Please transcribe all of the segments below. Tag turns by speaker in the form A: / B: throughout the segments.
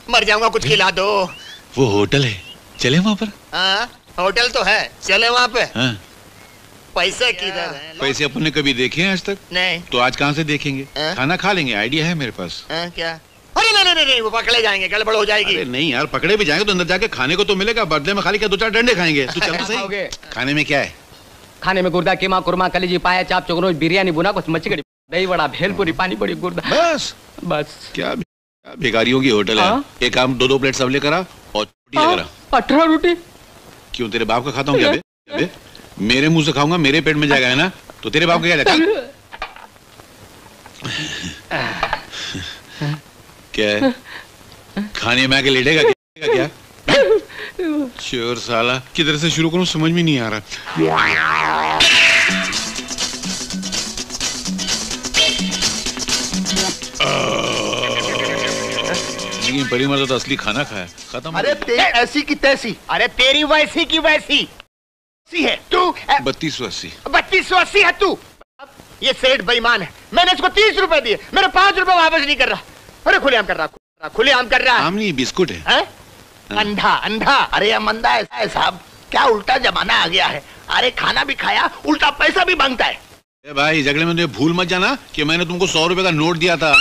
A: मर जाऊंगा, कुछ खिला दो।
B: वो होटल है, चले वहाँ पर?
A: हाँ, होटल तो है, चले वहाँ पे।
B: हाँ।
A: पैसे किधर हैं?
B: पैसे अपन ने कभी देखे हैं आज तक?
A: नहीं।
B: तो आज कहाँ से देखेंगे? खाना खा लेंगे, आइडिया है मेरे पास।
A: क्या? अरे नहीं, वो पकड़े जाएंगे, गड़बड़ हो जाएगी।
B: अरे नहीं यार, पकड़े भी जाएंगे तो अंदर जाके खाने को तो मिलेगा, बदले में खाली क्या 2-4 डंडे खाएंगे। तू चल तो सही। खाने में क्या है?
C: खाने में गुर्दा, कीमा, कुरमा, कलेजी, पाया, चाप, चोगनोज, बिरयानी, बुना, कुछ मच्छी कड़ी, दही बड़ा, भेलपुरी, पानी पूरी, गुर्दा। बस। क्या
B: भिखारियों की होटल है। एक काम 2-2 प्लेट सब लेकर आ और रोटी लेकर आ।
C: 18 रोटी?
B: क्यों, तेरे बाप का खाता हूँ क्या बे? मेरे मुंह से खाऊंगा, मेरे पेट में जाएगा, है ना? तो तेरे बाप का क्या जाएगा? क्या है? खाने में आके लेटेगा क्या? चोर साला, किधर से शुरू करूं समझ में नहीं आ रहा। लेकिन परिमल तो असली खाना खाया, खत्म।
D: अरे तेरी ऐसी की तैसी।
A: अरे तेरी वैसी की वैसी है तू।
B: 3280
A: 3280 है तू। ये सेठ बेईमान है, मैंने इसको 30 रुपए दिए, मेरे 5 रुपए वापस नहीं कर रहा। अरे खुलेआम कर रहा, खुलेआम कर रहा।
B: आम नहीं, बिस्कुट है।
A: अंधा अंधा।
D: अरे यह मंदा है साहब, क्या उल्टा जमाना आ गया है। अरे खाना भी खाया, उल्टा पैसा भी मांगता है।
B: भाई झगड़े में तुम्हें भूल मत जाना कि मैंने तुमको 100 रुपए का नोट दिया था।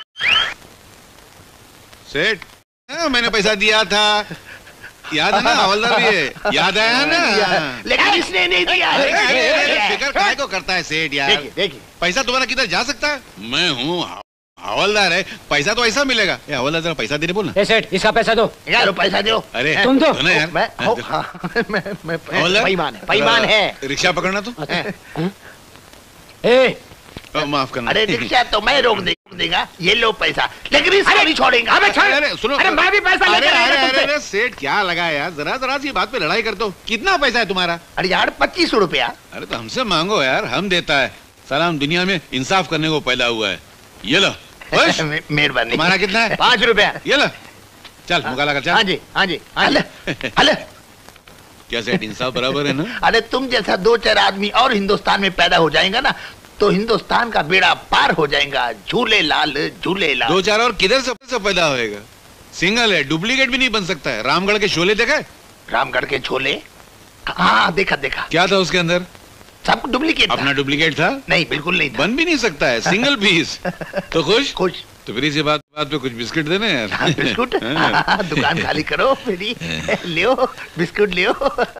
B: सेठ, मैंने पैसा दिया था, याद है ना? हवलदार भी है, याद आया ना?
D: लेकिन इसने नहीं दिया।
B: फिक्र काहे को करता है सेठ यार?
A: देखिए
B: पैसा तुम्हारा किधर जा सकता है? मैं हूँ हवलदार है, पैसा तो ऐसा मिलेगा। हवलदार जरा पैसा दे बोल ना।
C: सेठ, इसका पैसा दो।
D: पैसा दो।
B: अरे
C: तुम दो
B: ना यार।
D: मैं
A: बेईमान है।
B: रिक्शा पकड़ना तो। माफ करना।
D: अरे रिक्शा तो मैं रोक देगा, ये लो पैसा, लेकिन इसको नहीं छोड़ेंगे।
B: अरे सुनो,
A: अरे मैं भी पैसा लेकर आया था तुमसे।
B: अरे सेठ क्या लगा यार, जरा सी बात पे लड़ाई करते हो। कितना पैसा है तुम्हारा?
D: अरे यार 25 रुपया।
B: अरे तो हमसे मांगो यार, हम देता है। सलाम, दुनिया में इंसाफ करने को पैदा हुआ है। ये लो।
D: मेहरबानी।
B: तुम्हारा कितना है?
A: 5 रुपया।
B: ये लो, चल मुकाला कर।
A: हाँ जी।
D: अले
B: क्या सेठ, इंसाफ बराबर है ना?
D: अरे तुम जैसा 2-4 आदमी और हिंदुस्तान में पैदा हो जाएगा ना, तो हिंदुस्तान का बेड़ा पार हो जाएगा। झूले लाल झूले लाल।
B: 2-4 और किधर से पैदा होएगा? सिंगल है, डुप्लीकेट भी नहीं बन सकता है। रामगढ़ के शोले देखा है?
D: रामगढ़ के छोले? हाँ देखा।
B: क्या था उसके अंदर?
D: सब डुप्लीकेट।
B: अपना डुप्लीकेट था?
D: नहीं, बिल्कुल नहीं था।
B: बन भी नहीं सकता है, सिंगल पीस। तो खुश? तो फिर इसी बात पे कुछ बिस्किट देने यार।
D: बिस्कुट? दुकान खाली करो मेरी, लियो बिस्कुट लियो।